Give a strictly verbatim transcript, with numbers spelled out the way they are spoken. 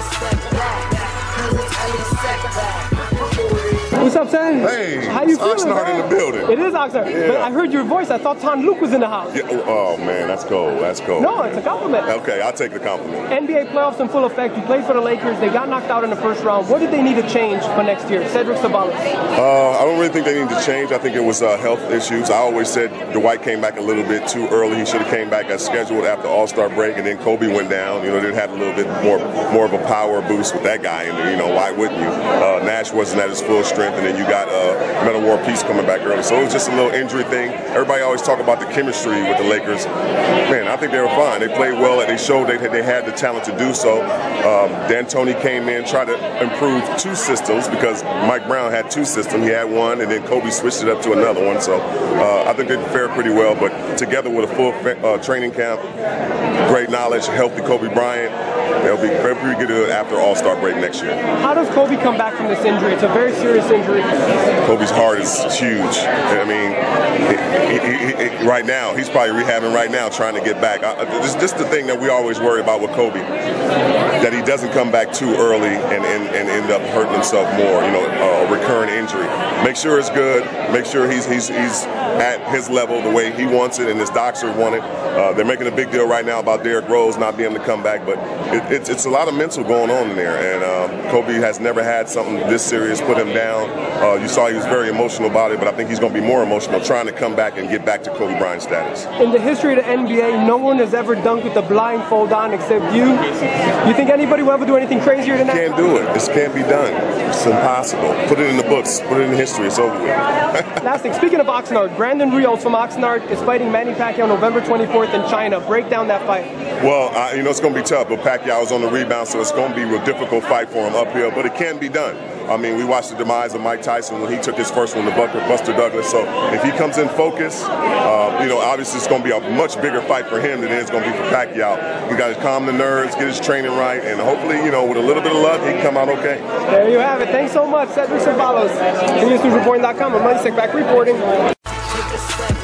What's up, Sam? Hey, how you feeling? Oxnard in the building. It is Oxnard. Yeah. But I heard your voice. I thought Tom Luke was in the house. Yeah, oh man, that's cool. That's cool. No, it's a compliment. Okay, I'll take the compliment. N B A playoffs in full effect. You played for the Lakers. They got knocked out in the first round. What did they need to change for next year? Cedric, ceballos. Uh, I don't really think they need to change. I think it was uh, health issues. I always said Dwight came back a little bit too early. He should have came back as scheduled after All-Star break, and then Kobe went down. You know, they had a little bit more more of a power boost with that guy in there. You know, why wouldn't you? Uh, Nash wasn't at his full strength, and then you got uh, Metal War Peace coming back early. So it was just a little injury thing. Everybody always talk about the chemistry with the Lakers. Man, I think they were fine. They played well. They showed they had, they had the talent to do so. Um, D'Antoni came in, tried to improve two systems because Mike Brown had two systems. He had one, and then Kobe switched it up to another one. So uh, I think they fared pretty well. But together with a full uh, training camp, great knowledge, healthy Kobe Bryant, they'll be very pretty good after All-Star break next year. How does Kobe come back from this injury? It's a very serious injury. Kobe's heart is huge. I mean, he, he, he, right now, he's probably rehabbing right now, trying to get back. I, this, this is the thing that we always worry about with Kobe, that he doesn't come back too early and, and, and end up hurting himself more, you know, a recurrent injury. Make sure it's good. Make sure he's, he's, he's at his level the way he wants it and his doctors want it. Uh, they're making a big deal right now about Derrick Rose not being able to come back, but it, it's, it's a lot of mental going on in there, and um, Kobe has never had something this serious put him down. Uh, you saw he was very emotional about it, but I think he's going to be more emotional trying to come back and get back to Kobe Bryant status. In the history of the N B A, no one has ever dunked with the blindfold on except you. You think anybody will ever do anything crazier than that? Can't do it. This can't be done. It's impossible. Put it in the books. Put it in history. It's over with. Last thing, speaking of Oxnard, Brandon Rios from Oxnard is fighting Manny Pacquiao November twenty-fourth in China. Break down that fight. Well, I, you know, it's going to be tough, but Pacquiao is on the rebound, so it's going to be a difficult fight for him uphill, but it can be done. I mean, we watched the demise of Mike Tyson when he took his first one to Buster Douglas, so if he comes in focus, uh, you know, obviously it's going to be a much bigger fight for him than it is going to be for Pacquiao. He got to calm the nerves, get his training right, and hopefully, you know, with a little bit of luck, he can come out okay. There you have it. Thanks so much, Cedric Ceballos. EsNews reporting dot com. I'm Money Sick back reporting.